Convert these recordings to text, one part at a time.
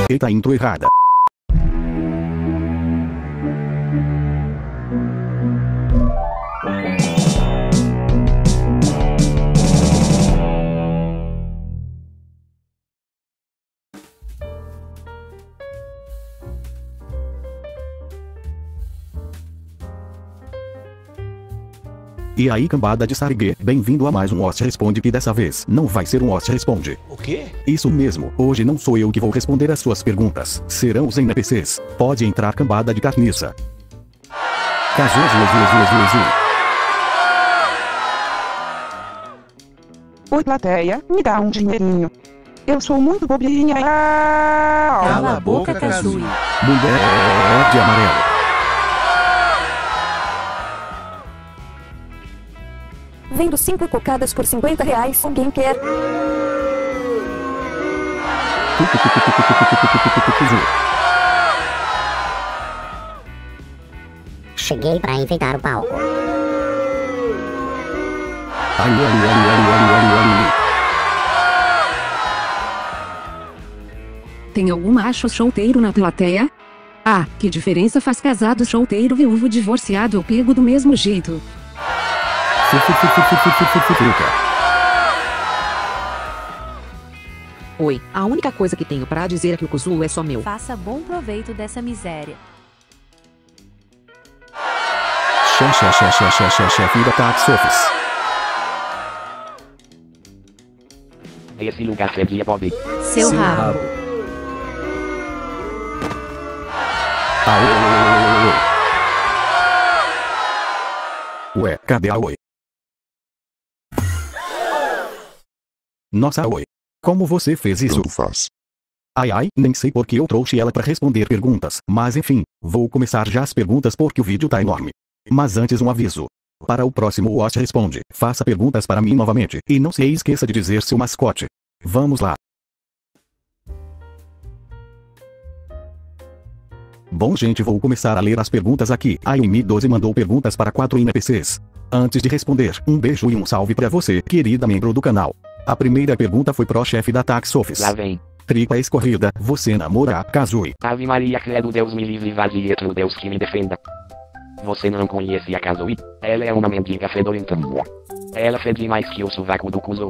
Eita, intro errada. E aí, cambada de Sargue, bem-vindo a mais um Host Responde, que dessa vez não vai ser um Host Responde. O quê? Isso mesmo, hoje não sou eu que vou responder as suas perguntas, serão os NPCs. Pode entrar, cambada de carniça. Oi, plateia, me dá um dinheirinho. Eu sou muito bobinha. Cala a boca, Kazooie. Mulher de amarelo. Vendo 5 cocadas por R$50, alguém quer? Cheguei pra enfeitar o palco. Tem algum macho solteiro na plateia? Ah, que diferença faz casado, solteiro, viúvo, divorciado ou pego do mesmo jeito? Oi, a única coisa que tenho pra dizer é que o Kazoo é só meu. Faça bom proveito dessa miséria. Chefe da Tax Office. Esse lugar fedia Bob. Seu rabo. Ué, cadê a Oi? Nossa, Oi. Como você fez isso? Tanto faz. Ai, nem sei porque eu trouxe ela para responder perguntas, mas enfim, vou começar já as perguntas porque o vídeo tá enorme. Mas antes um aviso. Para o próximo Watch Responde, faça perguntas para mim novamente, e não se esqueça de dizer seu mascote. Vamos lá. Bom, gente, vou começar a ler as perguntas aqui. A Amy12 mandou perguntas para 4 NPCs. Antes de responder, um beijo e um salve para você, querida membro do canal. A primeira pergunta foi pro chefe da Tax Office. Lá vem. Tripa escorrida, você namora a Kazooie? Ave Maria, credo, Deus me livre, vazio, Deus que me defenda. Você não conhece a Kazooie? Ela é uma mendiga fedorenta. Ela fede mais que o sovaco do Kazoo.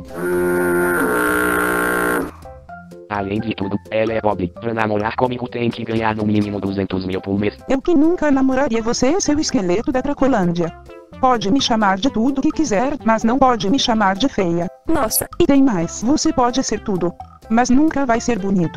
Além de tudo, ela é pobre. Pra namorar comigo tem que ganhar no mínimo 200 mil por mês. Eu que nunca namoraria você, seu esqueleto da Cracolândia. Pode me chamar de tudo que quiser, mas não pode me chamar de feia. Nossa. E tem mais, você pode ser tudo, mas nunca vai ser bonito.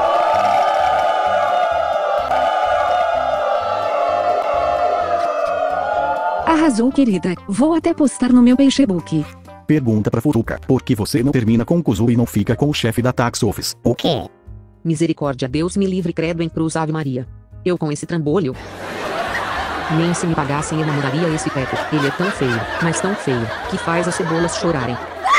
Arrasou, querida. Vou até postar no meu Facebook. Pergunta pra Furuka, por que você não termina com o Kazooie e não fica com o chefe da Tax Office? O quê? Misericórdia, Deus me livre, credo em cruz, Ave Maria. Eu com esse trambolho? Nem se me pagassem eu namoraria esse teto. Ele é tão feio, mas tão feio, que faz as cebolas chorarem.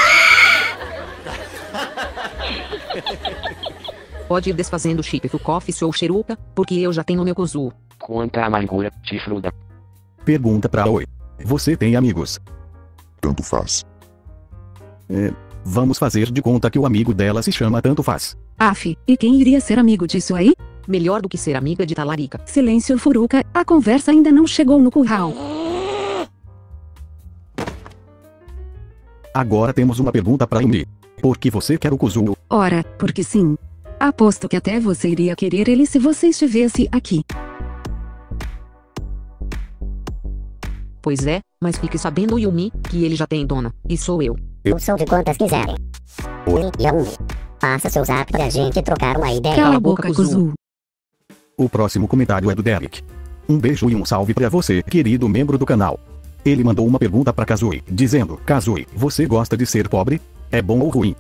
Pode ir desfazendo o chip Fucoff ou Xeruca, porque eu já tenho meu Kazoo. Quanta amargura, chifruda. Pergunta pra Oi. Você tem amigos? Tanto faz. Vamos fazer de conta que o amigo dela se chama Tanto Faz. Aff, e quem iria ser amigo disso aí? Melhor do que ser amiga de talarica. Silêncio, Furuka, a conversa ainda não chegou no curral. Agora temos uma pergunta pra Amy. Por que você quer o Kazoo? Ora, porque sim. Aposto que até você iria querer ele se você estivesse aqui. Pois é, mas fique sabendo, Yumi, que ele já tem dona, e sou eu. Eu sou de quantas quiserem. Oi, Yumi. Passa seu zap pra gente trocar uma ideia. Cala a boca, Kazoo. O próximo comentário é do Derek. Um beijo e um salve pra você, querido membro do canal. Ele mandou uma pergunta pra Kazooie, dizendo: Kazooie, você gosta de ser pobre? É bom ou ruim?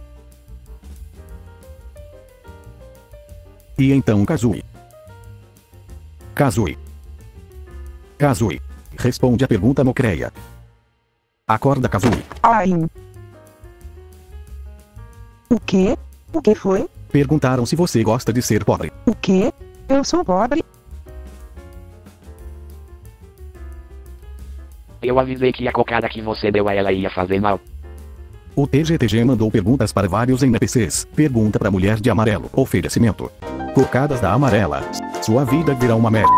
E então, Kazooie? Kazooie. Responde a pergunta, Mocreia. Acorda, Kazooie. Ai. O quê? O que foi? Perguntaram se você gosta de ser pobre. O quê? Eu sou pobre? Eu avisei que a cocada que você deu a ela ia fazer mal. O TGTG mandou perguntas para vários NPCs. Pergunta pra mulher de amarelo. Oferecimento. Cocadas da amarela. Sua vida virá uma merda.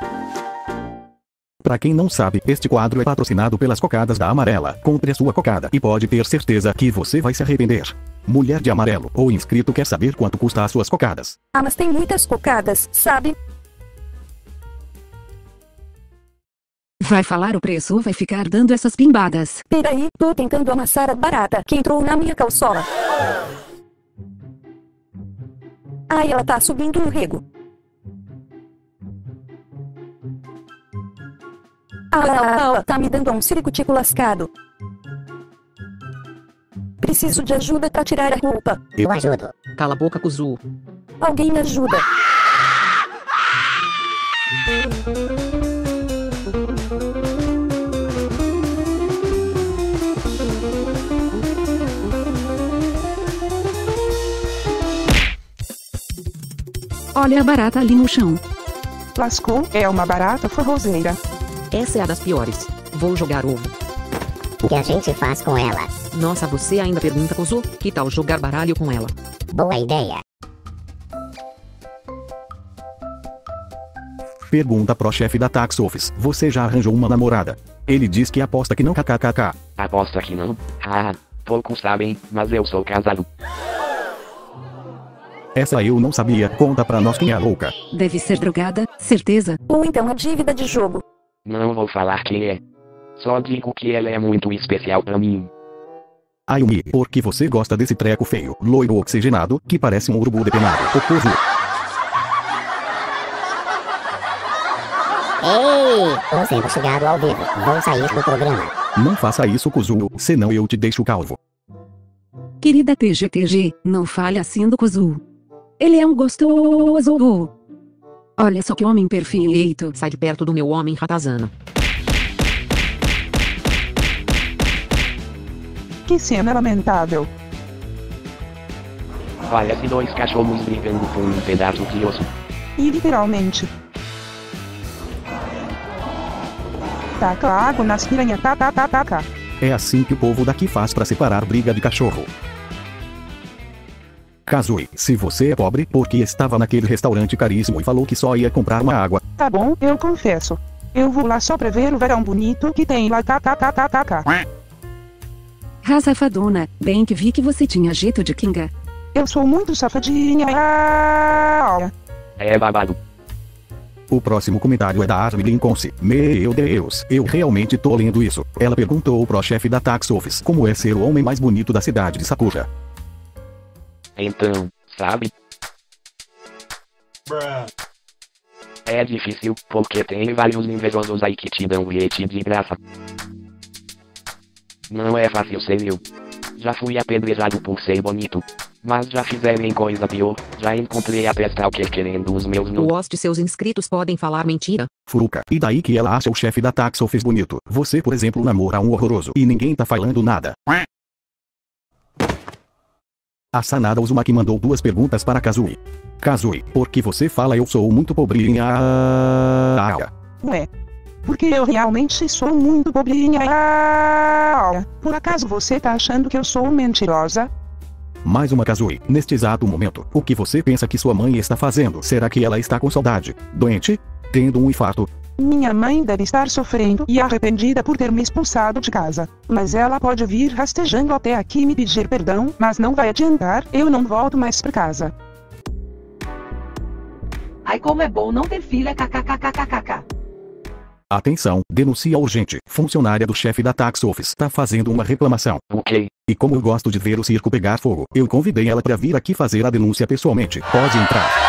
Pra quem não sabe, este quadro é patrocinado pelas cocadas da amarela. Compre a sua cocada e pode ter certeza que você vai se arrepender. Mulher de amarelo ou inscrito quer saber quanto custa as suas cocadas. Ah, mas tem muitas cocadas, sabe? Vai falar o preço ou vai ficar dando essas pimbadas? Peraí, tô tentando amassar a barata que entrou na minha calçola. Ai, ela tá subindo no rego. Tá me dando um ciricutico lascado. Preciso de ajuda pra tirar a roupa. Eu ajudo. Cala a boca, Kuzu. Alguém me ajuda. Olha a barata ali no chão. Lascou, é uma barata forrozeira. Essa é a das piores. Vou jogar ovo. O que a gente faz com ela? Nossa, você ainda pergunta, Kuzu? Que tal jogar baralho com ela? Boa ideia. Pergunta pro chefe da tax office. Você já arranjou uma namorada? Ele diz que aposta que não kkkk. Aposta que não? Haha, poucos sabem, mas eu sou casado. Essa eu não sabia. Conta pra nós quem é a louca. Deve ser drogada, certeza. Ou então a dívida de jogo. Não vou falar quem é. Só digo que ela é muito especial pra mim. Ayumi, por que você gosta desse treco feio, loiro oxigenado, que parece um urubu depenado? Okuzu. Ei, tô sendo xingado ao vivo. Vou sair do programa. Não faça isso, Kuzu, senão eu te deixo calvo. Querida TGTG, não fale assim do Kuzu. Ele é um gostoso. Olha só que homem perfeito. Sai de perto do meu homem ratazana. Que cena lamentável. Parece dois cachorros brigando por um pedaço de osso. E literalmente. Taca água nas piranha, tá. É assim que o povo daqui faz pra separar briga de cachorro. Kazui, se você é pobre, porque estava naquele restaurante caríssimo e falou que só ia comprar uma água. Tá bom, eu confesso. Eu vou lá só pra ver o verão bonito que tem lá, tá. Safadona, bem que vi que você tinha jeito de kinga. Eu sou muito safadinha. É babado. O próximo comentário é da Armin Conce. Meu Deus, eu realmente tô lendo isso. Ela perguntou pro chefe da tax office como é ser o homem mais bonito da cidade de Sakura. Então, sabe? É difícil, porque tem vários invejosos aí que te dão bilhete de graça. Não é fácil ser eu. Já fui apedrejado por ser bonito. Mas já fizeram coisa pior. Já encontrei a stalker querendo os meus nudes. O host e seus inscritos podem falar mentira. Furuka, e daí que ela acha o chefe da tax office bonito? Você, por exemplo, namora um horroroso e ninguém tá falando nada. A Sanada Uzumaki mandou 2 perguntas para Kazui. Kazui, por que você fala eu sou muito pobrinha? Ué. Porque eu realmente sou muito pobrinha. Por acaso você tá achando que eu sou mentirosa? Mais uma Kazui, neste exato momento, o que você pensa que sua mãe está fazendo? Será que ela está com saudade? Doente? Tendo um infarto? Minha mãe deve estar sofrendo e arrependida por ter me expulsado de casa. Mas ela pode vir rastejando até aqui me pedir perdão, mas não vai adiantar, eu não volto mais pra casa. Ai, como é bom não ter filha, kkkkkk. Atenção, denúncia urgente. Funcionária do chefe da tax office tá fazendo uma reclamação. Ok. E como eu gosto de ver o circo pegar fogo, eu convidei ela pra vir aqui fazer a denúncia pessoalmente. Pode entrar.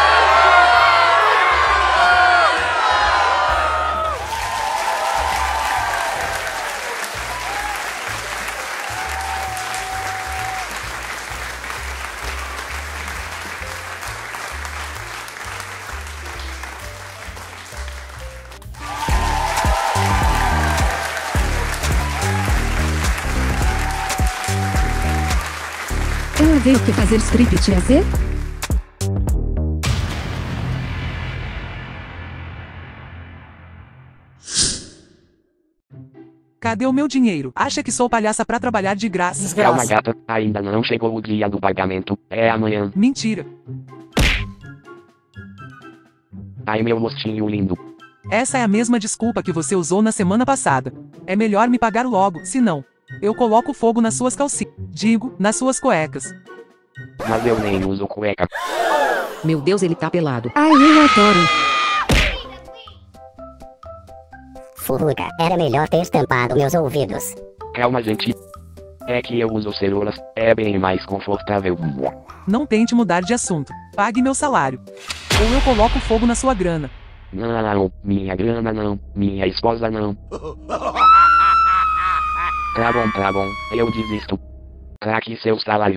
Ela veio aqui fazer striptease? Cadê o meu dinheiro? Acha que sou palhaça pra trabalhar de graça? Calma, gata, ainda não chegou o dia do pagamento. É amanhã. Mentira. Ai meu rostinho lindo. Essa é a mesma desculpa que você usou na semana passada. É melhor me pagar logo, senão eu coloco fogo nas suas calcinhas. Digo, nas suas cuecas. Mas eu nem uso cueca. Meu Deus, ele tá pelado. Ai, eu adoro. Furuca, era melhor ter tampado meus ouvidos. Calma, gente. É que eu uso celulares, é bem mais confortável. Não tente mudar de assunto. Pague meu salário. Ou eu coloco fogo na sua grana. Não, minha grana não, minha esposa não. Tá bom, eu desisto. Traque seu salário.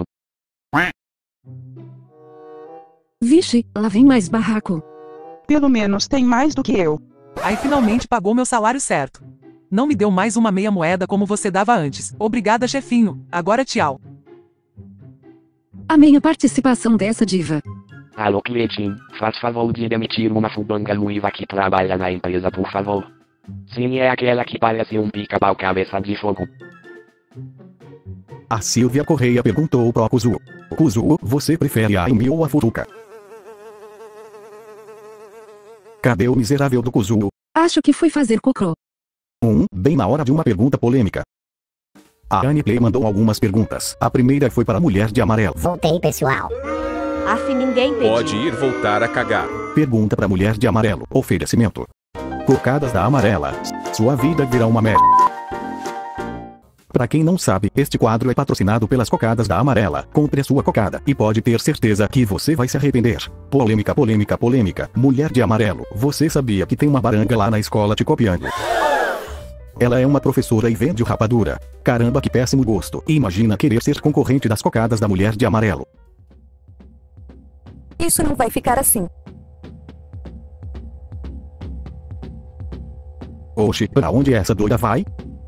Vixe, lá vem mais barraco. Pelo menos tem mais do que eu. Aí finalmente pagou meu salário certo. Não me deu mais uma meia moeda como você dava antes. Obrigada, chefinho. Agora tchau. Amei a participação dessa diva. Alô, Cleitinho, faz favor de demitir uma fubanga ruiva que trabalha na empresa, por favor. Sim, é aquela que parece um pica-pau cabeça de fogo. A Silvia Correia perguntou pro Kuzu. Kuzu, você prefere a Amy ou a Furuca? Cadê o miserável do Kuzu? Acho que fui fazer cocô. Bem na hora de uma pergunta polêmica. A Annie Play mandou algumas perguntas. A primeira foi para a mulher de amarelo. Voltei, pessoal. Af, ninguém pediu. Pode ir voltar a cagar. Pergunta para a mulher de amarelo. Oferecimento. Cocadas da Amarela. Sua vida virá uma merda. Pra quem não sabe, este quadro é patrocinado pelas Cocadas da Amarela. Compre a sua cocada e pode ter certeza que você vai se arrepender. Polêmica, polêmica, polêmica. Mulher de amarelo, você sabia que tem uma baranga lá na escola te copiando? Ela é uma professora e vende rapadura. Caramba, que péssimo gosto. Imagina querer ser concorrente das cocadas da mulher de amarelo. Isso não vai ficar assim. Oxi, pra onde essa doida vai?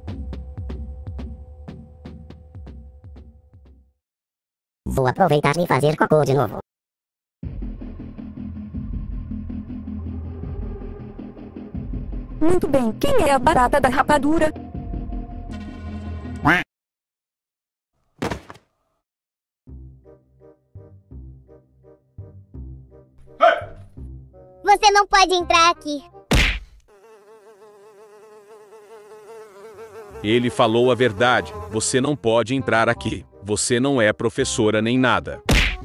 Vou aproveitar e fazer cocô de novo. Muito bem, quem é a barata da rapadura? Você não pode entrar aqui. Ele falou a verdade. Você não pode entrar aqui. Você não é professora nem nada.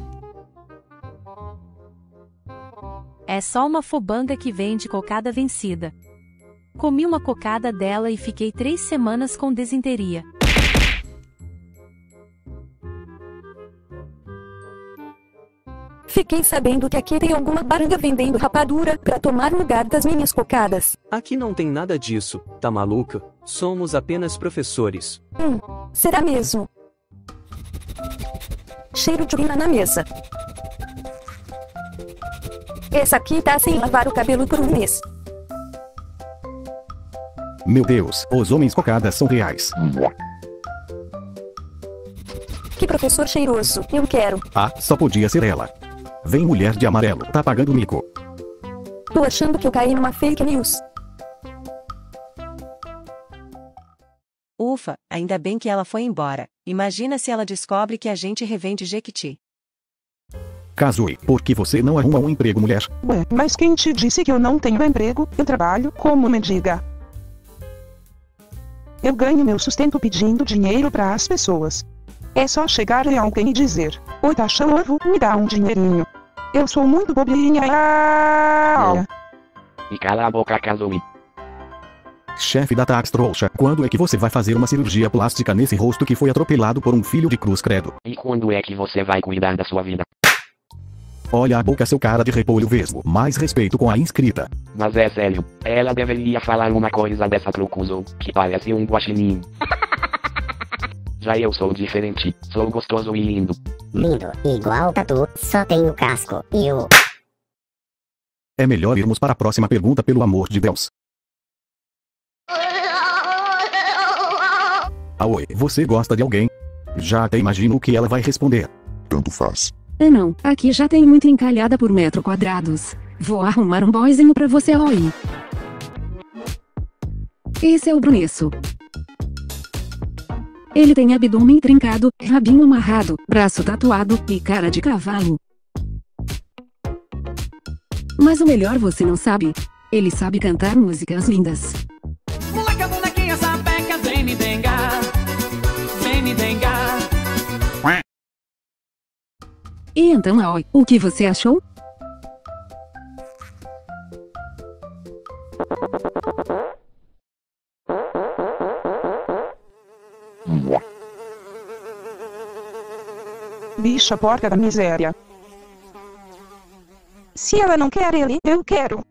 É só uma fubanga que vende cocada vencida. Comi uma cocada dela e fiquei 3 semanas com desinteria. Fiquei sabendo que aqui tem alguma baranga vendendo rapadura pra tomar lugar das minhas cocadas. Aqui não tem nada disso, tá maluca? Somos apenas professores. Será mesmo? Cheiro de urina na mesa. Essa aqui tá sem lavar o cabelo por um mês. Meu Deus, os homens cocadas são reais. Que professor cheiroso, eu quero. Ah, só podia ser ela. Vem mulher de amarelo, tá pagando mico. Tô achando que eu caí numa fake news. Ufa, ainda bem que ela foi embora. Imagina se ela descobre que a gente revende Jequiti. Kazui, por que você não arruma um emprego, mulher? Ué, mas quem te disse que eu não tenho emprego? Eu trabalho como mendiga. Eu ganho meu sustento pedindo dinheiro para as pessoas. É só chegar em alguém e dizer: oi, cachorro, me dá um dinheirinho. Eu sou muito bobinha. E cala a boca, Kazumi. Chefe da Tax Trouxa, quando é que você vai fazer uma cirurgia plástica nesse rosto que foi atropelado por um filho de cruz credo? E quando é que você vai cuidar da sua vida? Olha a boca, seu cara de repolho vesgo. Mais respeito com a inscrita. Mas é sério, ela deveria falar uma coisa dessa pro Kuzu, que parece um guaxinim. Já eu sou diferente, sou gostoso e lindo. Lindo, igual tatu, só tem o casco e o... É melhor irmos para a próxima pergunta, pelo amor de Deus. Aoi, você gosta de alguém? Já até imagino o que ela vai responder. Tanto faz. Não, aqui já tem muita encalhada por metro quadrados. Vou arrumar um boyzinho pra você, Oi. Esse é o Brunesso. Ele tem abdômen trincado, rabinho amarrado, braço tatuado e cara de cavalo. Mas o melhor você não sabe. Ele sabe cantar músicas lindas. Moleca, bonequinha, sapeca, vem me dengar. Vem me dengar. E então, Aoi, o que você achou? Bicha porca da miséria. Se ela não quer ele, eu quero.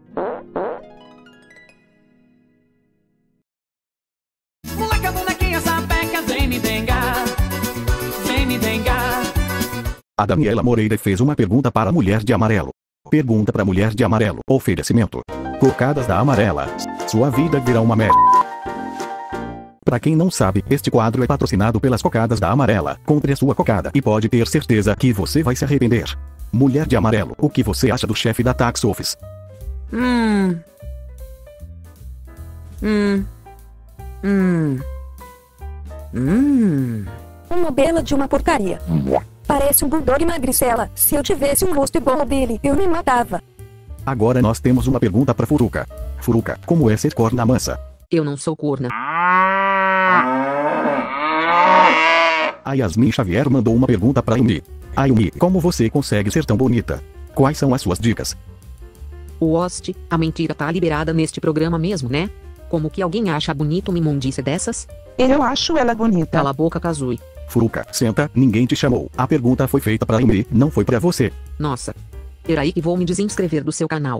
Moleca, bonequinha, sapeca, vem me dengar. Vem me dengar. A Daniela Moreira fez uma pergunta para a mulher de amarelo. Pergunta para a mulher de amarelo. Oferecimento. Cocadas da Amarela. Sua vida virá uma merda. Pra quem não sabe, este quadro é patrocinado pelas Cocadas da Amarela. Compre a sua cocada e pode ter certeza que você vai se arrepender. Mulher de amarelo, o que você acha do chefe da Tax Office? Uma bela de uma porcaria. Parece um bulldog magricela. Se eu tivesse um rosto igual ao dele, eu me matava. Agora nós temos uma pergunta pra Furuca. Furuca, como é ser corna mansa? Eu não sou corna. A Yasmin Xavier mandou uma pergunta pra Yumi. Yumi, como você consegue ser tão bonita? Quais são as suas dicas? O host, a mentira tá liberada neste programa mesmo, né? Como que alguém acha bonito uma imundícia dessas? Eu acho ela bonita. Cala a boca, Kazui. Furuca, senta, ninguém te chamou. A pergunta foi feita pra Yumi, não foi pra você. Nossa. Peraí que vou me desinscrever do seu canal.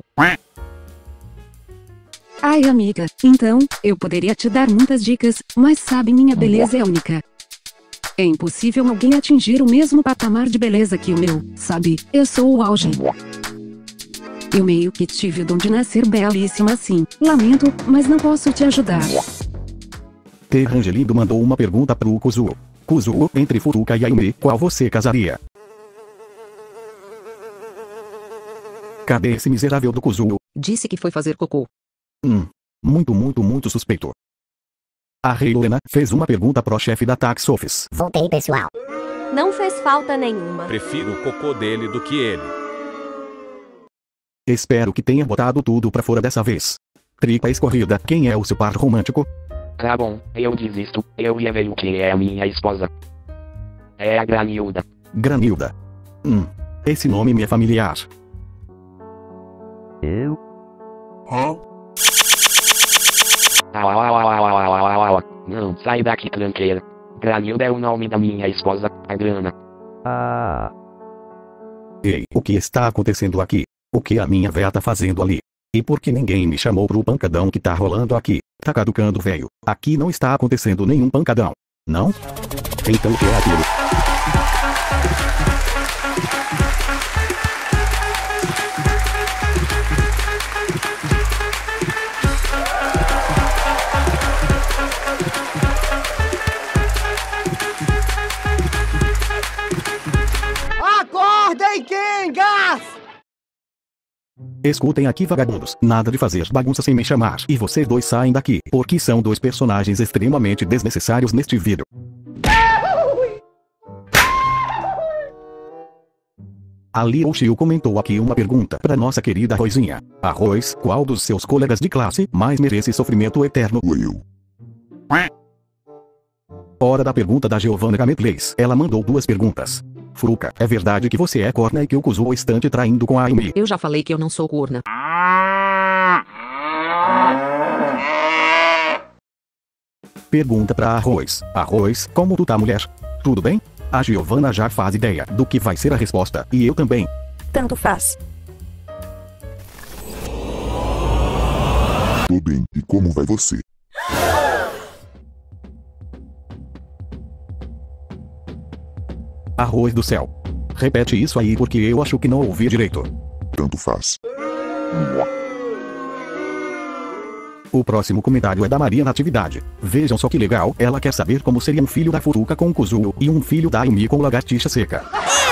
Ai, amiga, então, eu poderia te dar muitas dicas, mas sabe, minha beleza é única. É impossível alguém atingir o mesmo patamar de beleza que o meu, sabe? Eu sou o auge. Eu meio que tive o dom de nascer belíssima assim. Lamento, mas não posso te ajudar. T. Rangelindo mandou uma pergunta pro Kuzuo. Kuzuo, entre Furuca e Yumi, qual você casaria? Cadê esse miserável do Kuzuo? Disse que foi fazer cocô. Muito suspeito. A Reilena fez uma pergunta pro chefe da Tax Office. Voltei, pessoal. Não fez falta nenhuma. Prefiro o cocô dele do que ele. Espero que tenha botado tudo pra fora dessa vez. Tripa escorrida, quem é o seu par romântico? Tá bom, eu desisto, eu revelei o que é a minha esposa. É a Granilda. Granilda. Esse nome me é familiar. Eu? Não, sai daqui, tranqueira. Granilda é o nome da minha esposa, a Grana. Ei, o que está acontecendo aqui? O que a minha véia tá fazendo ali? E por que ninguém me chamou pro pancadão que tá rolando aqui? Tá caducando, velho. Aqui não está acontecendo nenhum pancadão. Não? Então o que é aquilo? Acordem, Kengas! Escutem aqui, vagabundos. Nada de fazer bagunça sem me chamar. E vocês dois saem daqui, porque são dois personagens extremamente desnecessários neste vídeo. A Lil Shio comentou aqui uma pergunta para nossa querida Roizinha. Arroz, qual dos seus colegas de classe mais merece sofrimento eterno? Eu. Hora da pergunta da Giovanna Gameplays. Ela mandou duas perguntas. Furuca, é verdade que você é corna e que o Kuzuo está te traindo com a Amy? Eu já falei que eu não sou corna. Pergunta pra Arroz. Arroz, como tu tá, mulher? Tudo bem? A Giovanna já faz ideia do que vai ser a resposta, e eu também. Tanto faz. Tô bem, e como vai você? Arroz do céu. Repete isso aí porque eu acho que não ouvi direito. Tanto faz. O próximo comentário é da Maria Natividade. Vejam só que legal, ela quer saber como seria um filho da Furuca com o Kuzuo e um filho da Amy com lagartixa seca.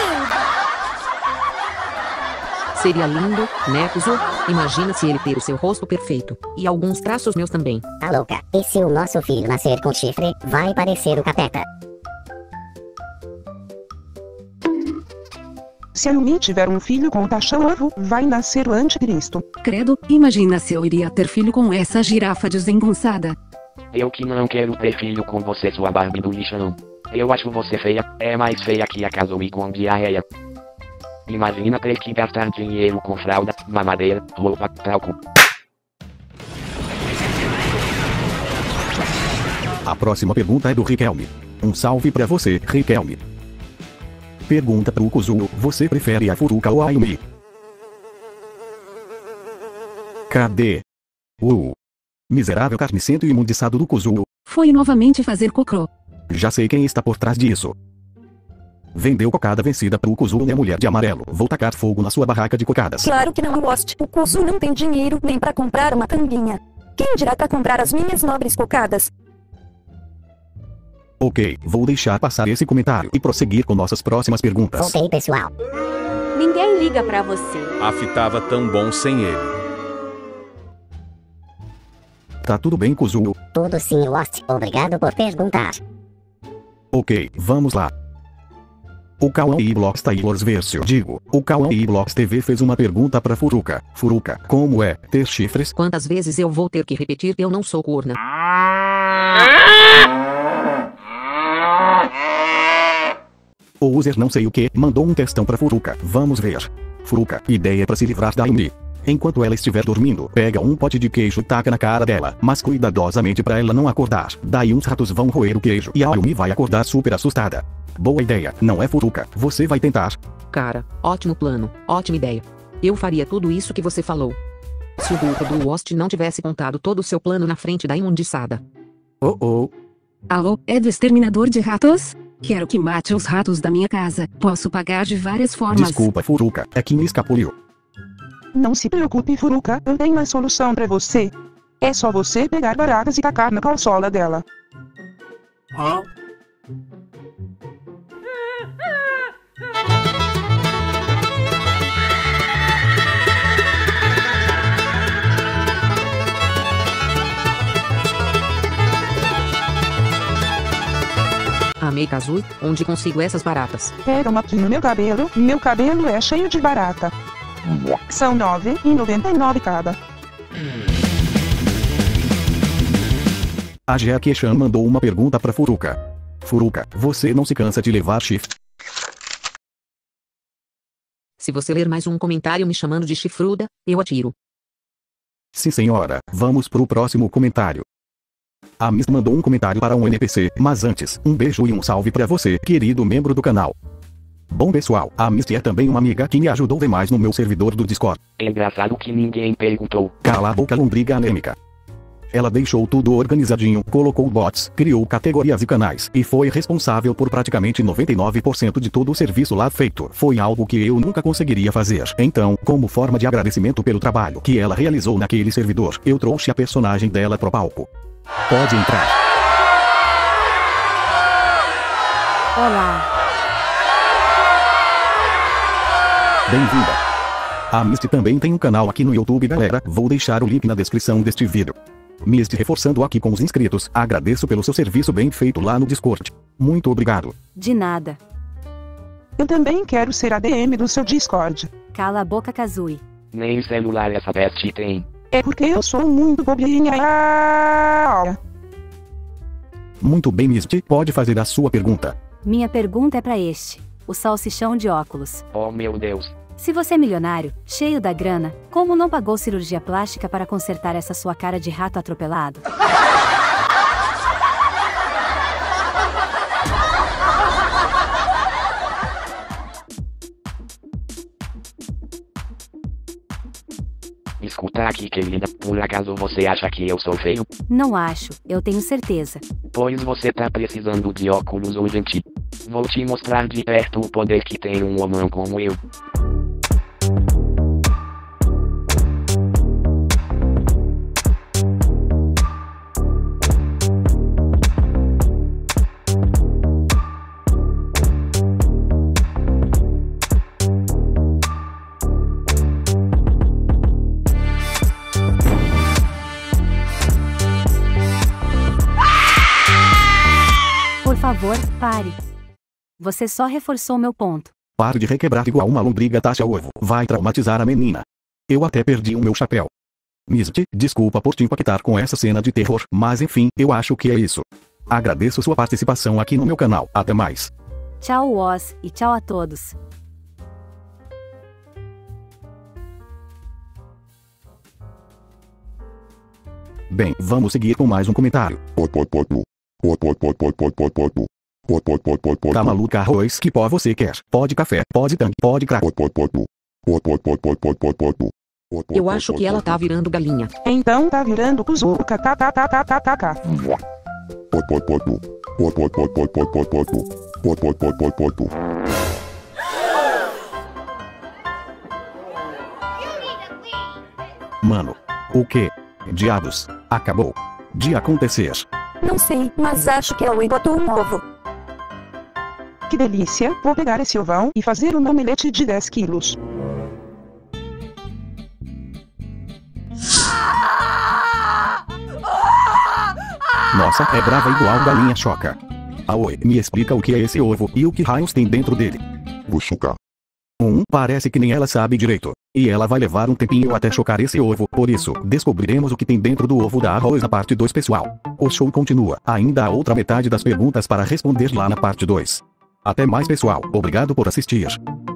Seria lindo, né, Kuzuo? Imagina se ele ter o seu rosto perfeito. E alguns traços meus também. Tá louca? E se o nosso filho nascer com chifre, vai parecer o Capeta. Se a Yumi tiver um filho com o cachorro, vai nascer o anticristo. Credo, imagina se eu iria ter filho com essa girafa desengonçada. Eu que não quero ter filho com você, sua Barbie do lixão. Eu acho você feia, é mais feia que a Kazooie com diarreia. Imagina ter que gastar dinheiro com fralda, mamadeira, roupa, talco. A próxima pergunta é do Riquelme. Um salve pra você, Riquelme. Pergunta pro Kuzuo, você prefere a Furuka ou a Yumi? Cadê? Miserável carnicento e imundiçado do Kuzuo. Foi novamente fazer cocô. Já sei quem está por trás disso. Vendeu cocada vencida pro Kuzuo e a mulher de amarelo. Vou tacar fogo na sua barraca de cocadas. Claro que não, Lost. O Kuzuo não tem dinheiro nem pra comprar uma tanguinha. Quem dirá pra comprar as minhas nobres cocadas? Ok, vou deixar passar esse comentário e prosseguir com nossas próximas perguntas. Ok, pessoal. Ninguém liga pra você. Aff, tava tão bom sem ele. Tá tudo bem, Kuzuo? Tudo sim, Lost. Obrigado por perguntar. Ok, vamos lá. O Kawaii Blocks Taylor's Versio. O Kawaii Blocks TV fez uma pergunta pra Furuka. Furuka, como é ter chifres? Quantas vezes eu vou ter que repetir que eu não sou corna? O user não sei o que mandou um textão pra Furuka. Vamos ver. Furuka, ideia pra se livrar da Yumi. Enquanto ela estiver dormindo, pega um pote de queijo e taca na cara dela, mas cuidadosamente pra ela não acordar. Daí uns ratos vão roer o queijo e a Yumi vai acordar super assustada. Boa ideia, não é, Furuka? Você vai tentar? Cara, ótimo plano, ótima ideia. Eu faria tudo isso que você falou. Se o burro do Lost não tivesse contado todo o seu plano na frente da imundiçada. Alô, é do exterminador de ratos? Quero que mate os ratos da minha casa. Posso pagar de várias formas. Desculpa, Furuka, é que me escapuliu. Não se preocupe, Furuka, eu tenho a solução pra você. É só você pegar baratas e tacar na calçola dela. Amei, Kazooie, onde consigo essas baratas? Pega uma aqui no meu cabelo é cheio de barata. São R$ 9,99 cada. A Jack-chan mandou uma pergunta pra Furuka. Furuka, você não se cansa de levar chifre? Se você ler mais um comentário me chamando de chifruda, eu atiro. Sim, senhora. Vamos pro próximo comentário. A Miss mandou um comentário para um NPC, mas antes, um beijo e um salve pra você, querido membro do canal. Bom pessoal, a Misty é também uma amiga que me ajudou demais no meu servidor do Discord. Engraçado que ninguém perguntou. Cala a boca, lombriga anêmica. Ela deixou tudo organizadinho, colocou bots, criou categorias e canais, e foi responsável por praticamente 99% de todo o serviço lá feito. Foi algo que eu nunca conseguiria fazer. Então, como forma de agradecimento pelo trabalho que ela realizou naquele servidor, eu trouxe a personagem dela pro palco. Pode entrar. Olá. Bem-vinda. A Misty também tem um canal aqui no YouTube, galera. Vou deixar o link na descrição deste vídeo. Misty reforçando aqui com os inscritos. Agradeço pelo seu serviço bem feito lá no Discord. Muito obrigado. De nada. Eu também quero ser ADM do seu Discord. Cala a boca, Kazooie. Nem celular essa peste tem. É porque eu sou muito bobinha. Muito bem, Misty. Pode fazer a sua pergunta. Minha pergunta é pra este. O salsichão de óculos. Oh meu Deus. Se você é milionário, cheio da grana, como não pagou cirurgia plástica para consertar essa sua cara de rato atropelado? Escuta aqui, querida, por acaso você acha que eu sou feio? Não acho, eu tenho certeza. Pois você tá precisando de óculos urgente. Vou te mostrar de perto o poder que tem um homem como eu. Por favor, pare. Você só reforçou meu ponto. Pare de requebrar igual uma lombriga taxa ovo. Vai traumatizar a menina. Eu até perdi o meu chapéu. Misty, desculpa por te impactar com essa cena de terror, mas enfim, eu acho que é isso. Agradeço sua participação aqui no meu canal. Até mais. Tchau, Woz, e tchau a todos. Bem, vamos seguir com mais um comentário. Tá maluca, arroz? Que pó você quer? Pode café, pode tanque, pode crack. Eu acho que ela tá virando galinha. Então tá virando cuzuca, tá. Mano. O que? Diabos. Acabou de acontecer. Não sei, mas acho que a Oi botou um ovo. Que delícia, vou pegar esse ovão e fazer um omelete de 10 quilos. Nossa, é brava igual galinha choca. Aoi, me explica o que é esse ovo e o que raios tem dentro dele. Vou chocar. Parece que nem ela sabe direito. E ela vai levar um tempinho até chocar esse ovo, por isso, descobriremos o que tem dentro do ovo da arroz na parte 2, pessoal. O show continua, ainda há outra metade das perguntas para responder lá na parte 2. Até mais, pessoal, obrigado por assistir.